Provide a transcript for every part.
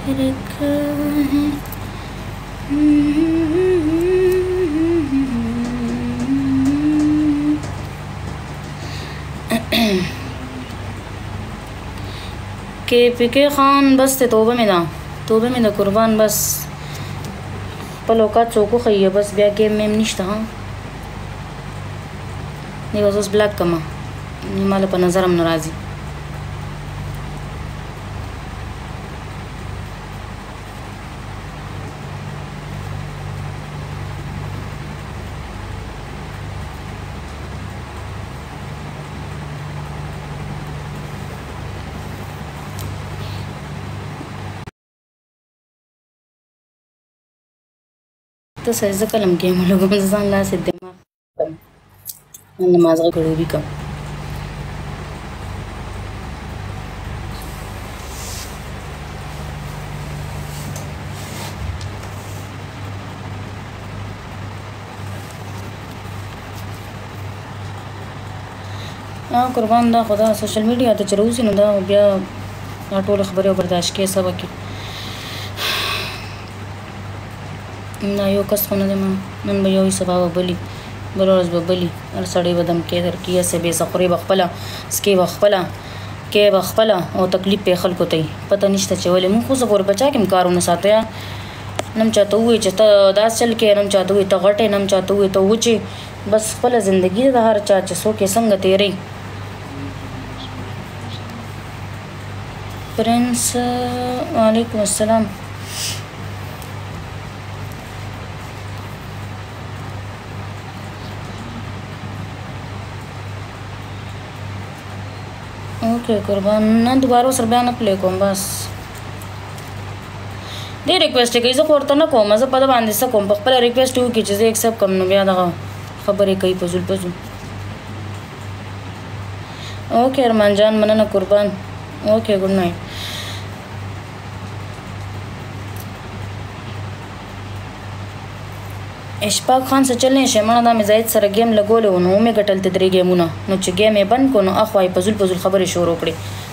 रखा है। के खान बस ते तोबे में दा कुर्बान बस पलोका चौको खइया बस बिया गेम में निश्ता हाँ नहीं बस ब्लैक कमा नहीं माले पर नज़र हम नाराज़ी तो सही कलम गेम लोगों में ला से दिमाग कम नमाज का भी कम हाँ कुर्बान दा खुदा सोशल मीडिया तो चलो उसी दा बिया टोल खबरें बर्दाश्त के सब की ना यो कस को नन भैया ही सभा बली बरोज बली और सड़े बदम के दर किया से बेसखरे बखपला इसके बखपला के बखपला और तकलीफ पे खल को तई पता निश्ता चवले मुँह खुश और बचा के कारों न साथ या नम चाहते हुए चता दास चल के नम चाहते हुए तो घटे नम चाहते हुए तो ऊँचे बस पल जिंदगी हर चाचे सो के संग तेरे प्रिंस वालेकुम अस्सलाम ओके कुर्बान ना दोबारा सर बयान प्ले को बस दे रिक्वेस्ट है कैसे करता ना को मज़ा पता बांध सा को पहले रिक्वेस्ट हुई कि चीज़ें एक सब कम न बयान दगा खबर है कहीं पजुल ओके अरमान जान मना ना कुर्बान okay good night Ishfaq Khan से चलने शेमना दा मिजाइद सर गेम लगोले उन्हों में गटल तदरी गेमुना नो च गेम में बन को नो अखवाई पजुल खबर शोर ओकड़े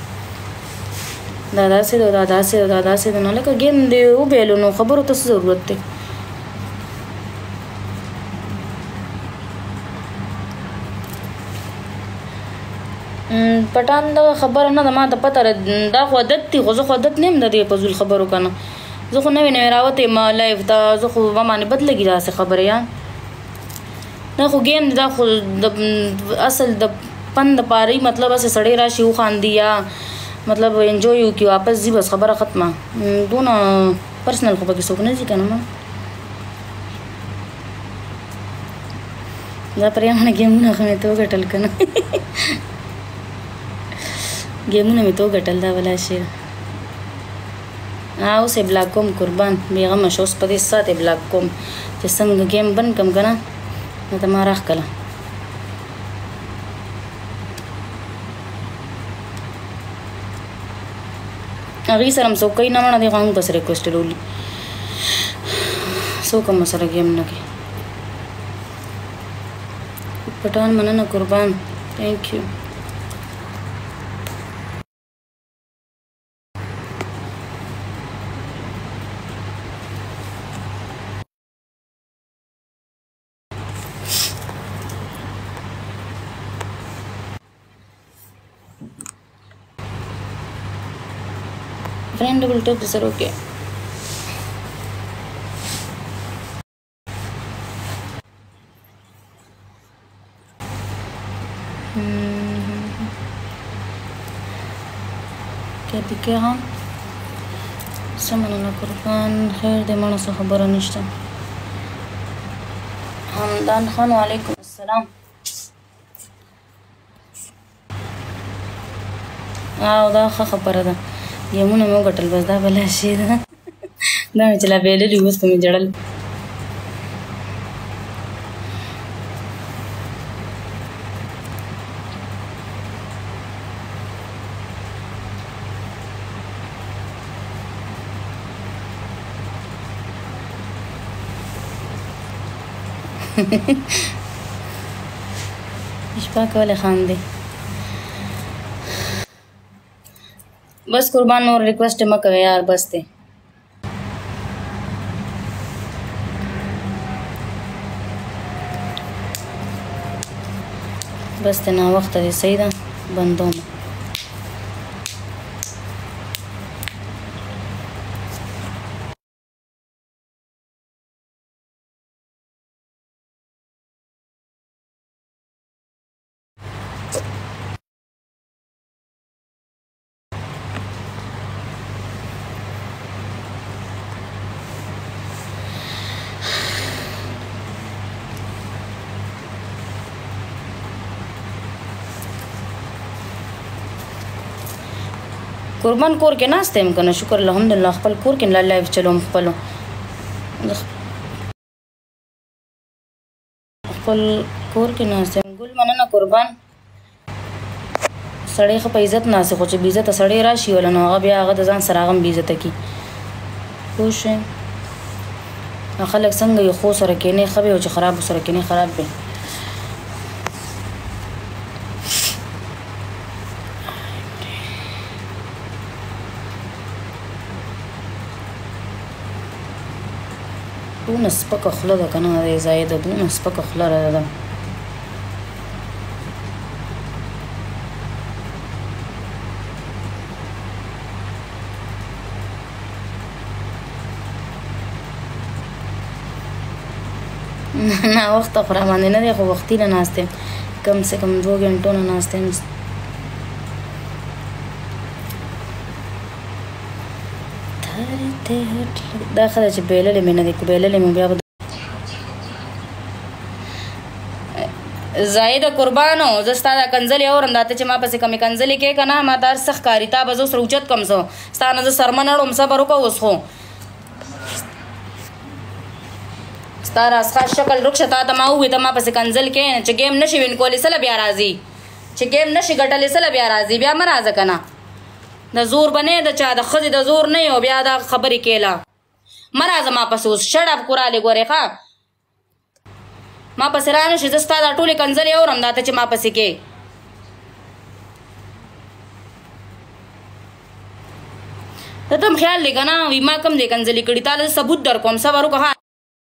दादा से दो नाले का गेम दे वो बेलो नो खबर तो ज़रूरत थे पठान दा खबर ना दमा दा पता दा खुदत थी खुदत नहीं दे पजुल खबरों का ना जो खो नवी रावत मा लाइव दा जो खो माने बदलेगी दा से खबर यार ना खो गेम दा खो असल द पंद पारी मतलब ऐसे सड़े राशि वो खान दिया मतलब एंजॉय हो कि वापस जी बस खबर ख़त्म दोनों पर्सनल खबर की सोचने जी कहना मां जा पर यहाँ गेम ना में तो गटल करना गेम में तो गटल दा वाला शेर हाँ उसे ब्लैक कॉम कुर्बान बेगम शोस पति साथ ब्लैक कॉम जैसे गेम बन कम करना ना तो मारा कला अभी सर हम सो कई ना मना देखा बस रिक्वेस्ट रोली सो कम मसरा गेम ना के पठान मना ना कुर्बान thank you friend double tap sir okay क्या पिके हाँ समझना कुर्बान खैर दे माना सा खबर निश्ता हमदान खान वालेकुम अस्सलाम दा खबर दा गेमुना में गटल बस दा भला शेर ना चला बेले लिवस को में जड़ल इशफाक वाले खान दे बस कुर्बान और रिक्वेस्ट मत करे यार बस थे بس ته ناوخته دی صحیح ده بندوم قربان کور کې ناست یم که نه شکر الحمدلله خپل کور کې ملا لایف چلوم خپل کور کې ناست یم ګل مننه قربان سړی ښه په عزت ناست خو چې بې عزته سړی راشي وله نو هغه بیا هغه د ځان سره هغه هم بې عزته کي پوه شوې خلک څنګه یو ښو سره کښېني ښه وي او چې خرابو سره کښېني خراب وي دونه سپکه خوله ده که نه دی زایده دونه سپکه خوله ده ناوخته خو راباندې نه دی خو وختي نه ناست یم کم سے کم 2 غنټو نه ناست یم دا ښه ده چې بیللې مې نه دی که بیللې مې بیا به زاهده قربانو زه ستا دا کنځلې اورم دا ته چې ما پسې کمې کنځلې کې که نه ما دا هر څه ښکاري تا به زه اوس اوچت کړم څه ستا نه زه سرمه نه اړوم صبر وکړه اوس خو ستا راسخه شکل رکشه تا ته ما ووې ته ما پسې کنځل کې چې ګیم نشي وین کولی سله بیا راځي چې ګیم نشي ګټلی سله بیا راځي بیا مه راځه که نه د زور به نه د چا د ښځې د زور نه یو بیا دا خبرې کېله مه راځه ما پسې اوس شډپ قرالې ګورې ښه ما پسې را نه شي زه ستا دا ټولې کنځلې اورم دا ته چې ما پسې کې ته ته هم خیال دی که نه وي ما کم دی کنځلې کړي تا له ثبوت در کوم صبر وکړه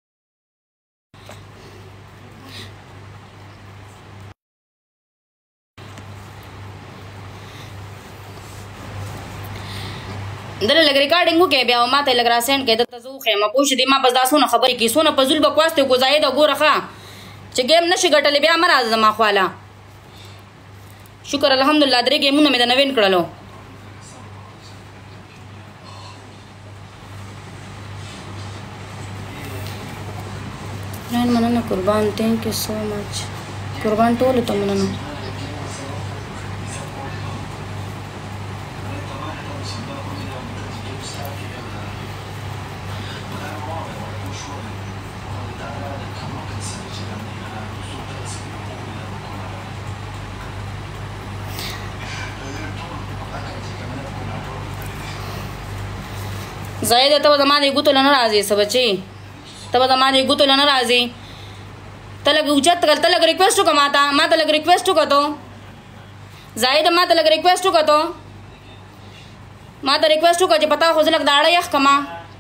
دله لږ ریکارډینګ وکړې بیا ما ته یې لږ راسینډ کړې دلته زه وښیم پوه شې دې ما بس دا څونه خبرې کړي څونه فضول بکواس دی ګوزایده ګوره ښه چې ګیم نشي ګټلی بیا مه راځه زما خواله شکر الحمدلله 3 ګیمونه مې د نوین کړلو مننه قربان تھینک یو سو مچ قربان ټولو ته مننه زاهده ته به زما دې ګوتو له نه راځې څه بچې ته به زما دې ګوتو له نه راځې ته لږ اوچت کړه ته لږ ریکویسټ وکړه ما ته لږ ریکویسټ وکړه تو زاهده ما ته لږ ریکویسټ وکړه تو ما ته ریکویسټ وکړه چې پتا خو زه لږ داړه یخ کړم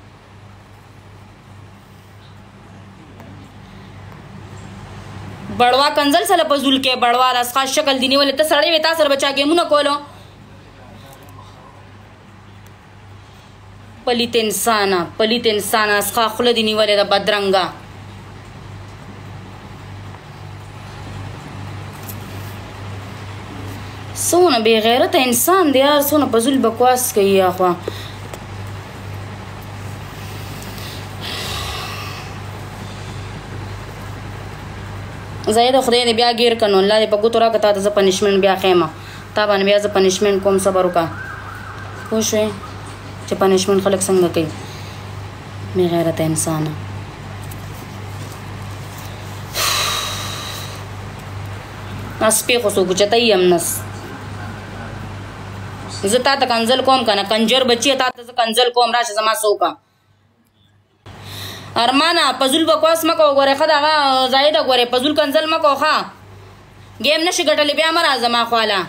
بړوا کنځل سره په زول کې بړوا راس خاص شکل دی نیولې ته سړی وې تا سره بچا ګیمونه کولو پلیت انسانه اسخا خوله دی نیولې ده بدرنګه څونه بې غیرته انسان دی یار څونه په زول بکواس کوي اخوا زاهده خدای دې بیا ګیر کړه نو الله دې په ګوتو راکړه تا ته زه پنشمنټ بیا ښیم تا باندې بیا زه پنشمنټ کوم صبر وکړه پوه شوې چې پنشمنټ خلک څنګه کوي بې غیرته انسانه سپې خو څوک اوچتی یم نس زه تا ته کنځل کوم که نه کنجر بچیه تا ته زه کنځل کوم راشه زما څوکه ارمانه پزول بکواس مه کوه ګورې ښه د هغه زاهده ګورې پزول کنځل مه کوه ښه ګیم نشي ګټلی بیا مه راځه ما خواله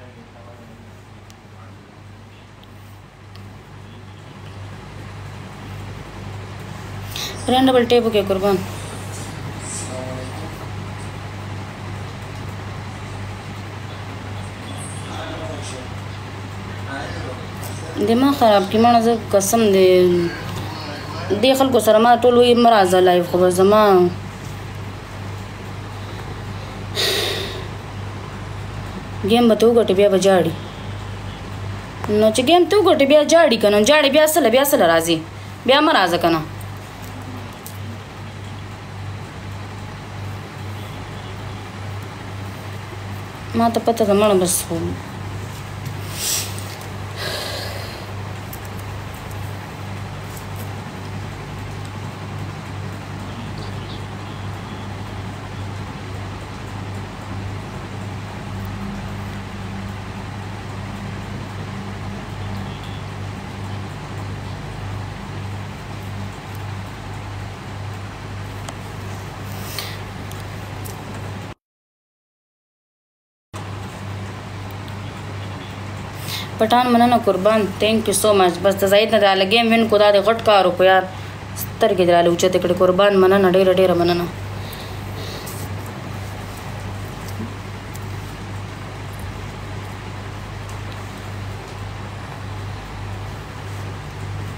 فرینډ ډبل ټیپ وکړې قربان دماغ خراب کی مړه زه قسم دی دې خلکو سره ما ټول وایي مه راځه لایف خو به زما ګیم به ته وګټې بیا به جاړي نو چې ګیم ته وګټې بیا جاړي که نه جاړي بیا سله راځي بیا مه راځه که نه ما ته پته ده مړه بس خو پټان مننه قربان تھینک یو سو مچ بس د زاید نه د لګیم وین کو دا د غټ کارو په یار سترګې دراله اوچته کړې قربان مننه ډیره مننه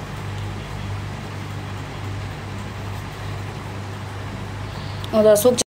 او دا څوک